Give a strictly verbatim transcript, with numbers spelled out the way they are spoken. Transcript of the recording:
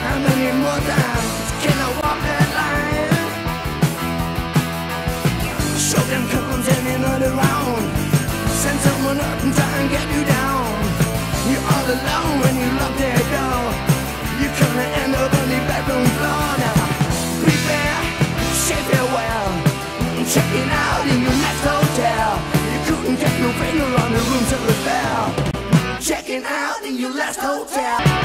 How many more times can I walk that line? Show them comes anybody around. Send someone up and try and get you down. You're all alone when you lock their door. You're gonna end up on the bedroom floor now. Prepare, say farewell. Check it out in your next hotel. You couldn't get your finger on the room service bell. Checking out in your last hotel.